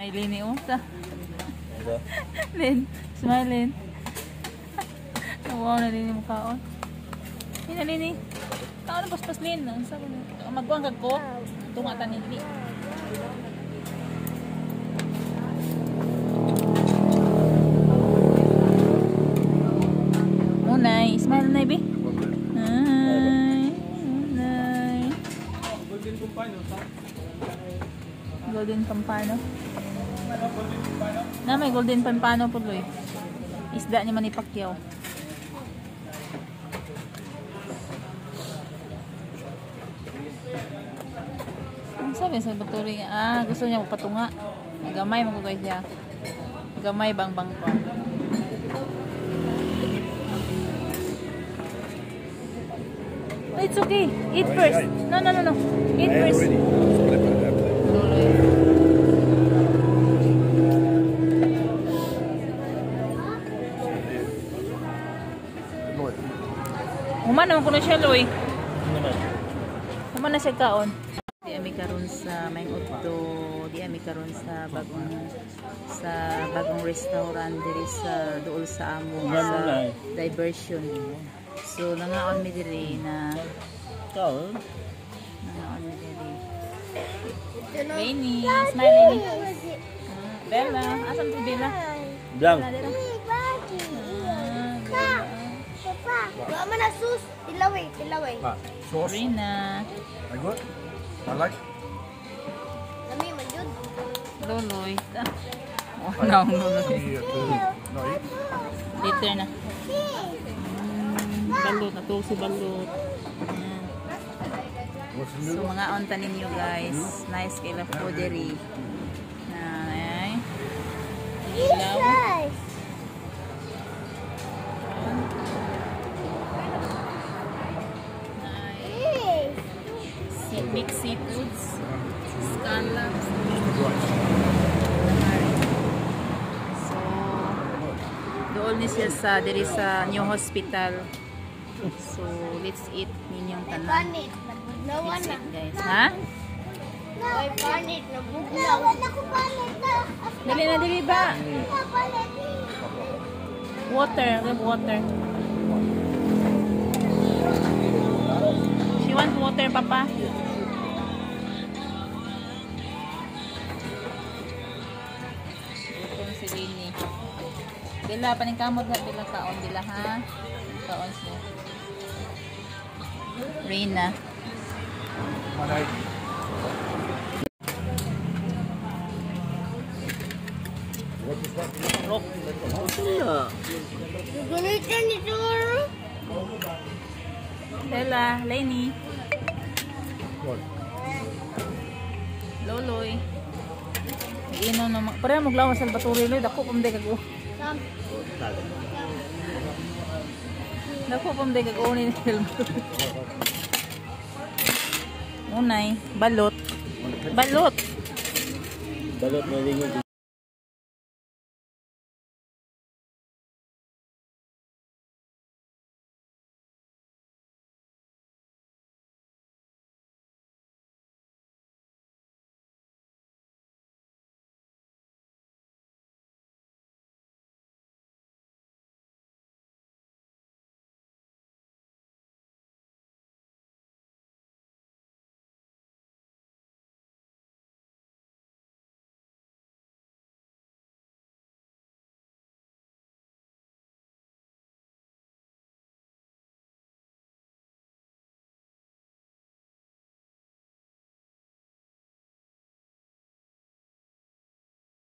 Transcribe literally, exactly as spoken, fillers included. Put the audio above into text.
Smile ni Uta. Lin, smile. Wow na din yung kaon. Hina Lini. Kaon na paspas Lin. Magbuang kag ko. Tungatan ni. Munay, smile na ibi. Ay, munay. Golden Pampano. Golden Pampano. Na may Golden Pampano po Loy. Isda ni Manny Pacquiao. Ang sabi sa doktor niya, ah, gusto niya magpatunga. Gamay magugay siya. Gamay bang bang pa. Oh, it's okay. Eat first. No, no, no, no. Eat first. Human naman ko na siya, Loy. Human na siya kaon. Di ami karon sa may utto, di ami karon sa bagong sa bagong restaurant diri sa dool sa amo sa diversion. So nangaon mi diri na kaon. Nangaon mi diri. Laini, smile Laini. Bella, asan si Bella? Blang. Wala man na sus, tilaway, tilaway. Sauce. Rina. I good. I like. Lami man jud. Loloy. Oh, no, Loloy. No, eat. Later na. Mm, balot, natulog si balot. Ayan. So mga onta ninyo guys. Nice kila fodery. Ay. Ilaw. Mixed seafoods, scallops. So, doon ni siya sa diri sa new hospital. So, let's eat ninyong tanan. Panit, Let's eat guys, ha? Ay, panit, nabuglaw. Wala ko panit na. Dali na dili ba? Water, have water. She wants water, Papa. Si Lini. Bila paning kamot na bilang kaon bila ha. Kaon siya. Rina. Manay. Rock. Gunitan ni siguro. Bella, Lini. Loloy. Ino naman. Pareha maglawas sa Salvatore Loy. Dako pamday kag-o. Dako pamday kag-o ni Salvatore. Unay. Balot. Balot. Balot na lingon.